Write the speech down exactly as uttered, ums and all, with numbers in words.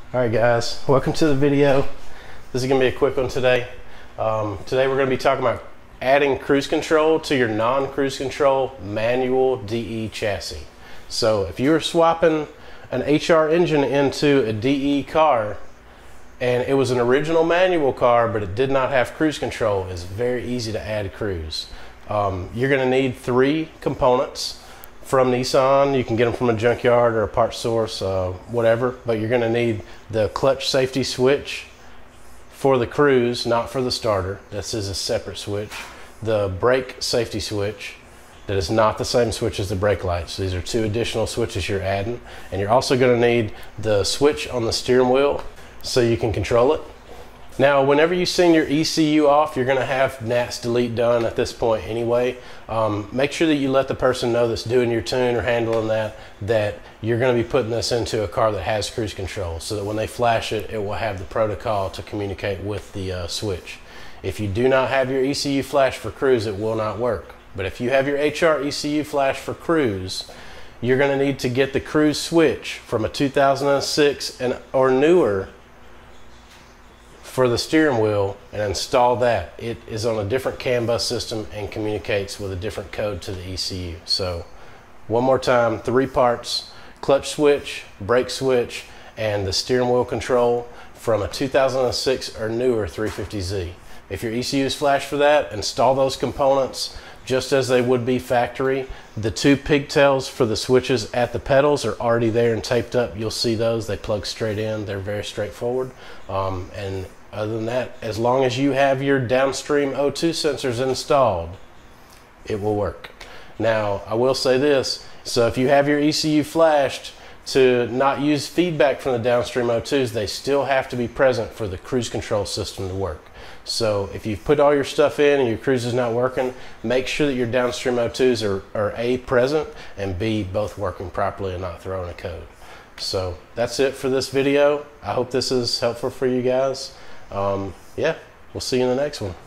Alright guys, welcome to the video. This is going to be a quick one today. Um, today we're going to be talking about adding cruise control to your non-cruise control manual D E chassis. So if you were swapping an H R engine into a D E car and it was an original manual car but it did not have cruise control, it's very easy to add cruise. Um, you're going to need three components from Nissan. You can get them from a junkyard or a part source, uh, whatever, but you're going to need the clutch safety switch for the cruise, not for the starter. This is a separate switch. The brake safety switch, that is not the same switch as the brake lights. These are two additional switches you're adding. And you're also going to need the switch on the steering wheel so you can control it. Now, whenever you send your E C U off, you're going to have N A T S delete done at this point anyway. Um, make sure that you let the person know that's doing your tune or handling that, that you're going to be putting this into a car that has cruise control, so that when they flash it, it will have the protocol to communicate with the uh, switch. If you do not have your E C U flash for cruise, it will not work. But if you have your H R E C U flash for cruise, you're going to need to get the cruise switch from a two thousand six and or newer for the steering wheel and install that. It is on a different CAN bus system and communicates with a different code to the E C U. So one more time, three parts: clutch switch, brake switch, and the steering wheel control from a two thousand six or newer three fifty Z. If your E C U is flashed for that, install those components just as they would be factory. The two pigtails for the switches at the pedals are already there and taped up. You'll see those. They plug straight in. They're very straightforward. Um, and other than that, as long as you have your downstream O two sensors installed, it will work. Now, I will say this. So if you have your E C U flashed, to not use feedback from the downstream O twos, they still have to be present for the cruise control system to work. So if you've put all your stuff in and your cruise is not working, make sure that your downstream O twos are, are A, present, and B, both working properly and not throwing a code. So that's it for this video. I hope this is helpful for you guys. Um, yeah, we'll see you in the next one.